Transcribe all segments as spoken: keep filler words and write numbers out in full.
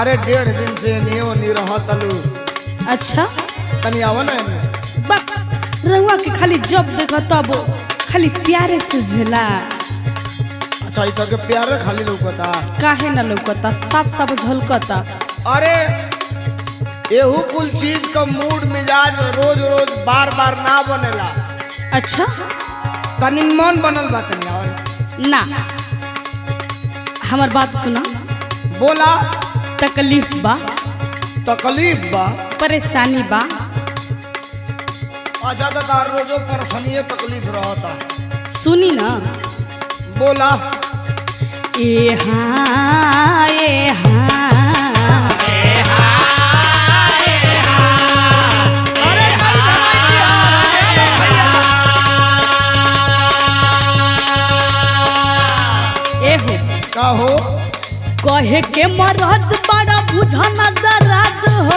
अरे डेढ़ दिन से नियो नहीं रहा तलू। अच्छा तनी आवा ना बक रहुआ के खाली जब देखो तब खाली प्यारे से झेला। अच्छा इतर के प्यारे खाली लौकता काहे ना लौकता साफ साफ झलकता। अरे एहू कुल चीज का मूड मिजाज रोज रोज बार बार ना बनेला। अच्छा तनी मन बनल बा तनी और ना हमार बात सुना। बोला तकलीफ बा तकलीफ बा परेशानी बा। अच्छा तो तार रोजो परेशानी तकलीफ रहता। सुनी ना बोला ए हाँ ए हाँ का हो कहे के मरद बड़ा बुझना दर्द हो।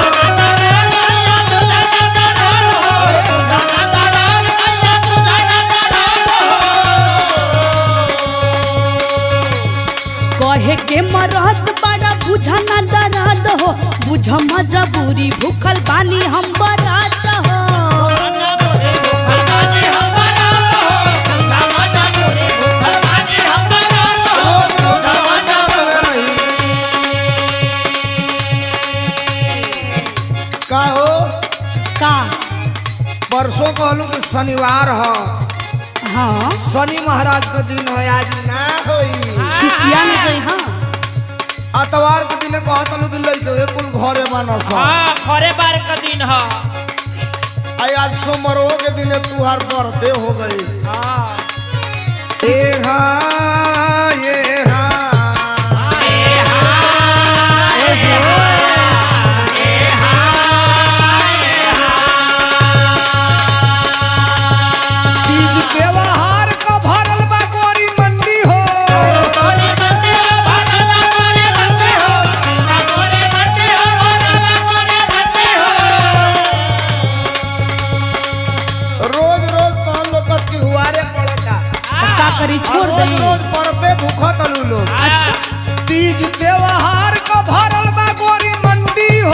कहे के मरद बड़ा बुझना दर्द हो। बुझ मजबूरी भूखल बानी हम बरात हो। का हो का परसों कहलू कि शनिवार हो। हाँ शनि महाराज का दिन है आज ना होई। खिसिया में गई। हाँ अतवार के दिन कहतलू कि लइके कुल घरे बनस। हां घरे बार का दिन है। आई आज सोमवार के दिन तुहार बर्थडे हो गई। हां ए हाँ ये हाँ ए हां ए तीज त्योहार का भरल बा गोरी मंडी हो। रोज रोज तो हम लोग का त्योहारे पड़ता। का करी छोड़ रोज दई। रोज पर्दे भूखा तलू लोग। अच्छा तीज त्योहार का भरल बा गोरी मंडी हो।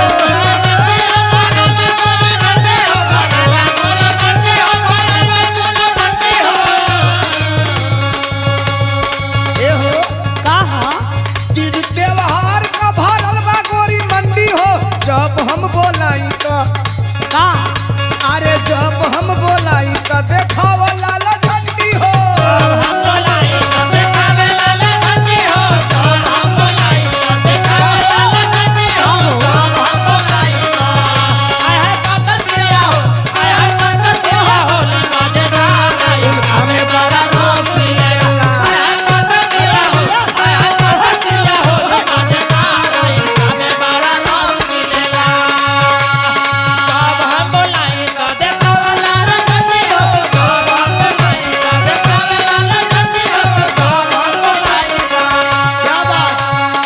ए हो कहा तीज त्योहार का भरल बा गोरी मंडी हो। जब हम बोलाई तो का अरे जब हम बोलाई तो देखावा लाला झंडी हो। हमें बड़ा रोस मिलेला। क्या बात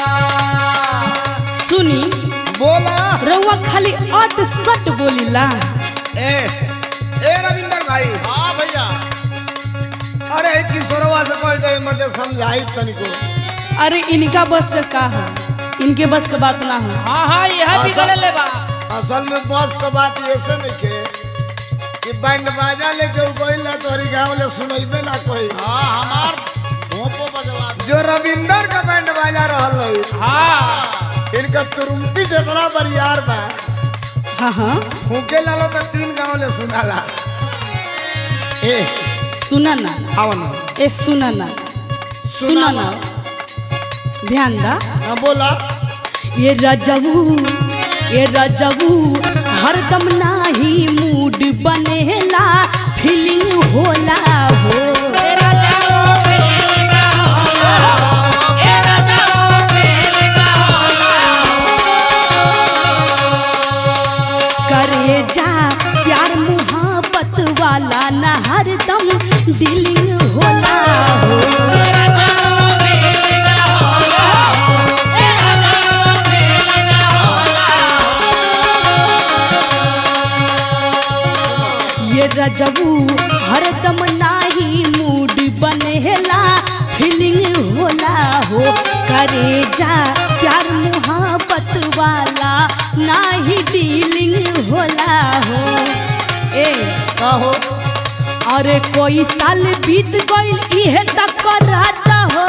सुनी बोला। रउआ खाली अट सट बोलीला। ए ए रविंदर भाई। हाँ भैया। अरे किशोरवा से कह दे मते समझाई तनिको। अरे इनका बस का का है इनके बस का बात ना हो। हां हां यह बिगड़ ले बा। असल में बस का बात ऐसे नहीं के कि बैंड बाजा लेके कोई ला तोरी गांव ले सुनइबे ना कोई। हां हमार भोपो बजवा जो रविंदर का बैंड बाजा रहल है। हां इनका तुरुम्पी जितना बरियार बा। हाँ हाँ फूके लालो तो तीन गांव ले सुनाला। ए सुना ना आवन ए सुना ना सुना ना ध्यान दा। हां बोला। ये रजबू ये रजबू हरदम नाही मूड बनेला फीलिंग होला हो। तेरा जाओ बेलिंगा होला तेरा जाओ बेलिंगा करे जा प्यार मुहब्बत वाला ना हरदम डीलिंग होला हो। तेरा जाओ बेलिंगा होला तेरा जाओ बेलिंगा होला। ये रजबू हरदम नाही मूड बनेला फीलिंग होला हो। करे जा प्यार मुहब्बत फीलिंग होला हो ए कहो अरे कोई साल बीत गइल इहे तक रात हो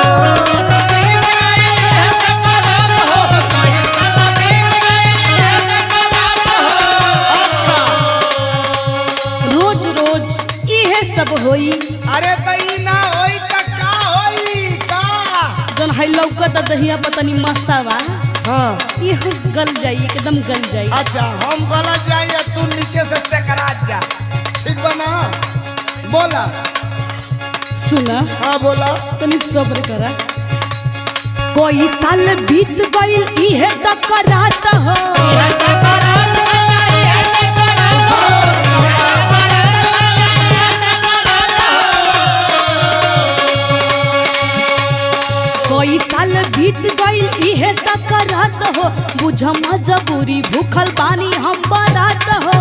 रोज रोज इहे सब होई अरे तई ना होई त का होई का जन है लौकत दहिया पतनी मसावा हां ये गल जाई एकदम गल जाई। अच्छा हम गलत जाई या तू नीचे से चकरा जा ठीक बना बोला सुना हां बोला तनी सब्र करा कोई साल बीत गइल इहे तक रात हो कोई साल बीत गइल इहे तक रात हो बुझ मजबूरी भूखल बानी हम बारात हो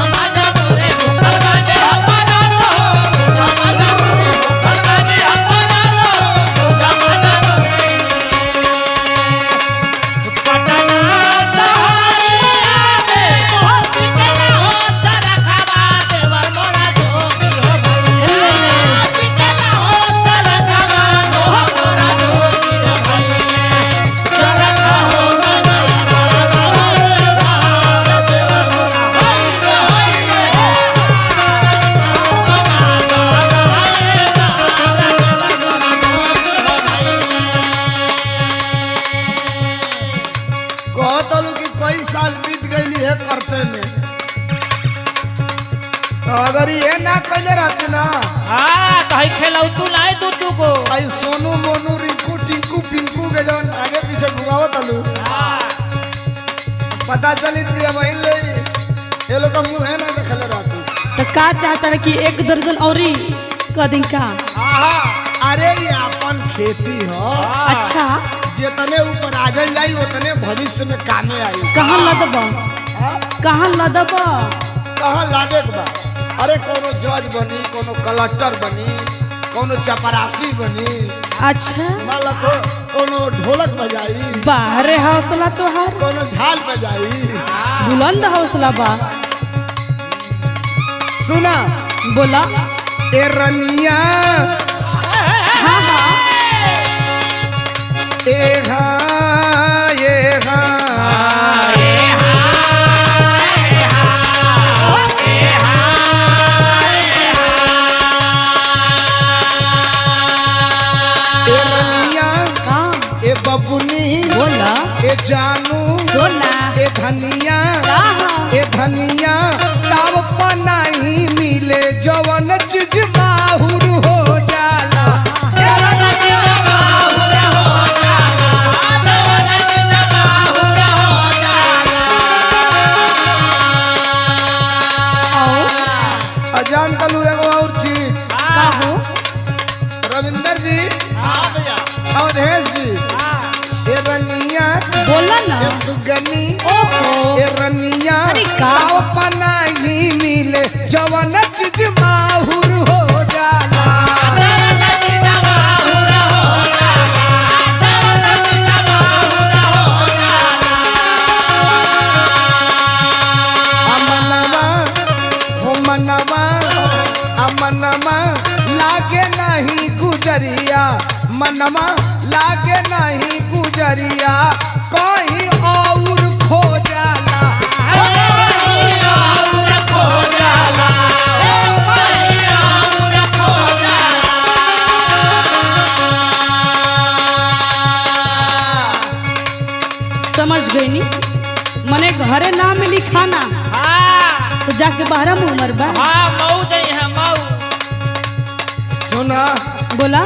अगर ये ना कले रहते ना हां तो है खेलाऊ तू लाए दू तू को आई सोनू मोनू रिंकू टिंकू पिंकू के जन आगे पीछे घुमावत आलू हां पता चली थी अब इन ले ये लोग का मुंह है ना देखले रहते तो का चाहता है कि एक दर्जन औरी क दिन का हां अरे ये अपन खेती हो अच्छा जितने ऊपर आगे लाई उतने भविष्य में कामे आई कहां लदबा कहां लदबा कहां लागे बा अरे कोनो जज बनी कोनो कलेक्टर बनी कोनो चपरासी बनी अच्छा माला को कोनो ढोलक बजाई बाहरे हौसला तोहार कोनो झाल बजाई बुलंद हौसला बा सुना बोला ए रनिया हाँ हाँ ए हाँ ये हाँ ए रनिया हाँ ए बबुनी बोला ए जानू सोना ए धनिया हाँ ए धनिया ताव पनाही मिले जवन चीज बाहुर हो जाला अजान तलू एगो और चीज का हो रविंदर जी हां भैया अवधेश जी ए रनिया बोला ना ए सुगनी ओहो ए रनिया अरे का? ताव पनाही मिले जवन चीज बाहुर हो जाला अमनवा हो मनवा अमनवा लागे नहीं गुजरिया मनवा लागे नहीं गुजरिया कहीं और खो जाला समझ गई नी मने घरे ना मिली खाना हां तो जाके बाहर मुँह मरबा हां मऊ जाई है मऊ सुना बोला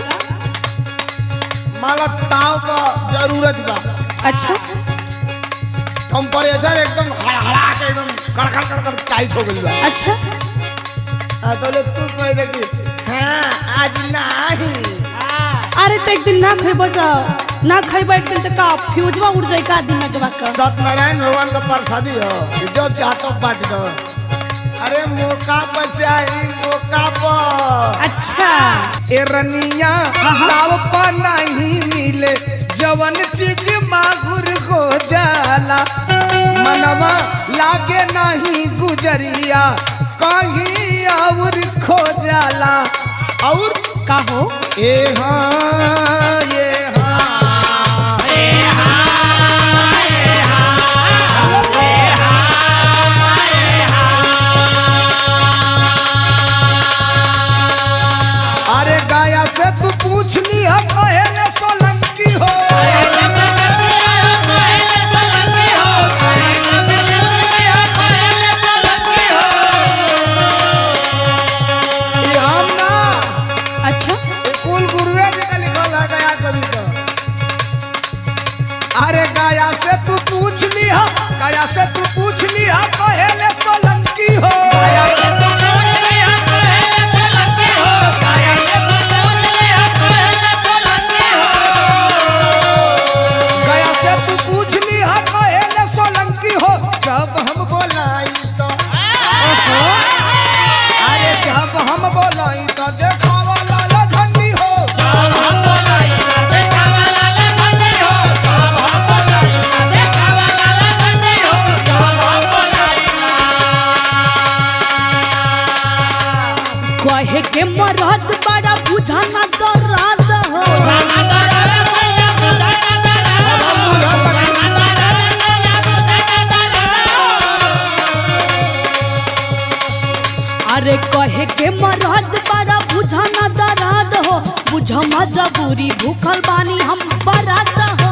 माला ताव का जरूरत बा अच्छा टेम्परेचर एकदम हड़हड़ा के एकदम कड़कड़ कड़कड़ टाइट हो गई बा अच्छा आ तो ले तू कह दे कि हां आज नहीं हां अरे तो एक दिन ना खेबो जाओ ना खेबो एक दिन तो का फ्यूजवा उड़ जाए का दिन में का सत्यनारायण भगवान का प्रसादी हो कि जो चाहतो बांट दो अरे मौका बचाई मौका पर अच्छा ए रनिया ताव पर नहीं मिले जवन चीज माहुर हो जाला मनवा लागे नहीं गुजरिया कहीं और खो जाला और का हो ए हाँ ये हाँ ए हाँ ए हाँ ए हाँ ए हाँ। अरे गाया से तू पूछ ली है पहले सोलंकी हो ये हम ना अच्छा कुल गुरुए जी का लिखल है गया कवि का। अरे गाया से तू पूछ ली है गाया से तू पूछ ली है पहले सोलंकी हो गया से तू पूछ ली है पहले सोलंकी हो जब हम बोलाई तो अरे जब हम बोलाई तो देखावा लाला झंडी हो कहे के मरद बड़ा बुझाना दर्द हो अरे कहे के मरद बड़ा बुझाना दर्द हो बुझ मजबूरी भूखल बानी हम बरात हो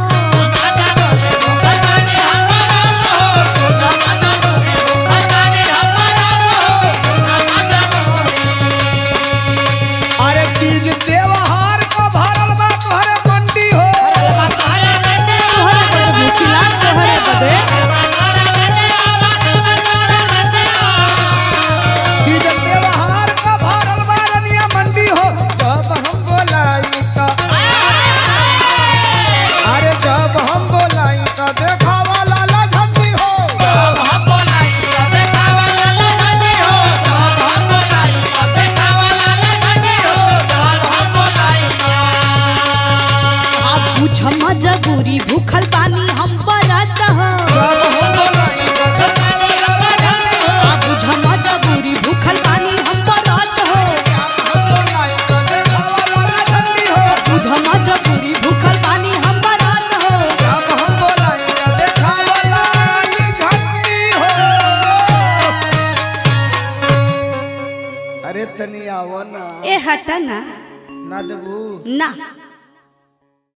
अरे तीज त्योहार को भरल बा तोहरे मंडी हो तोहरे बड़े भूखिला तोहरे बदे तीज त्योहार को भरल बा रनिया मंडी हो जब हम बोलाई तो अरे जब हम बोलाई तो देखावा लाला झंडी हो आप बुझ मजबूरी भूखल बानी हम बरात हो जब हम बोलाई तो देखावा लाला झंडी हो आप बुझ मजबूरी भूखल बानी हम बरात हो हम बोलाई तो देखावा लाला झंडी हो बुझ मजबूरी भूखल बानी हम बरात हो जब हम बोलाई तो देखावा लाली झंडी हो। अरे तनी आवो ना ए हटा ना ना देबू ना